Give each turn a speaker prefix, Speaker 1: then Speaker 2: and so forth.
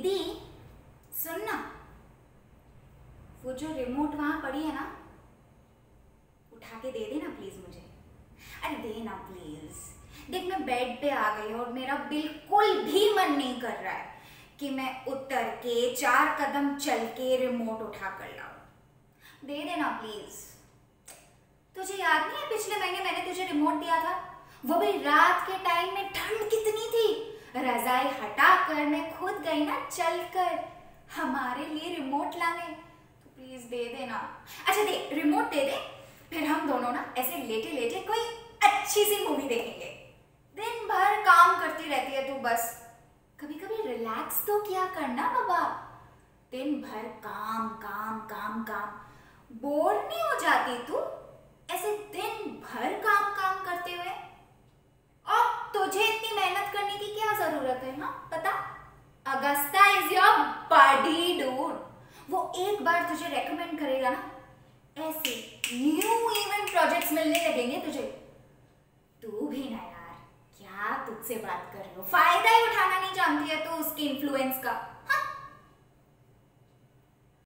Speaker 1: दीदी सुन ना, वो जो रिमोट वहां पड़ी है ना, उठा के दे देना प्लीज मुझे। अरे दे ना प्लीज। देख मैं बेड पे आ गई और मेरा बिल्कुल भी मन नहीं कर रहा है कि मैं उतर के 4 कदम चल के रिमोट उठा कर लाऊं। दे देना प्लीज। तुझे याद नहीं है पिछले महीने मैंने तुझे रिमोट दिया था, वो भी रात के टाइम में, ठंड कितनी थी, रजाई हटाकर मैं खुद गई ना चलकर हमारे लिए रिमोट लाने। तो प्लीज दे देना। अच्छा दे, रिमोट दे दे, फिर हम दोनों ना ऐसे लेटे लेटे कोई अच्छी सी मूवी देखेंगे। दिन भर काम करती रहती है तू, बस कभी कभी रिलैक्स तो किया करना बाबा। दिन भर काम काम काम काम, बोर नहीं हो जाती तू ऐसे दिन भर काम काम करते हुए? और तुझे इतनी मेहनत करने की क्या जरूरत है? हाँ पता, Augusta is your buddy dude. वो एक बार तुझे रेकमेंड करेगा ना, ऐसे न्यू इवेंट प्रोजेक्ट्स मिलने लगेंगे तुझे। तू भी ना यार, क्या तुझसे बात कर रही हो, फायदा ही उठाना नहीं जानती है तू उसकी इन्फ्लुएंस का।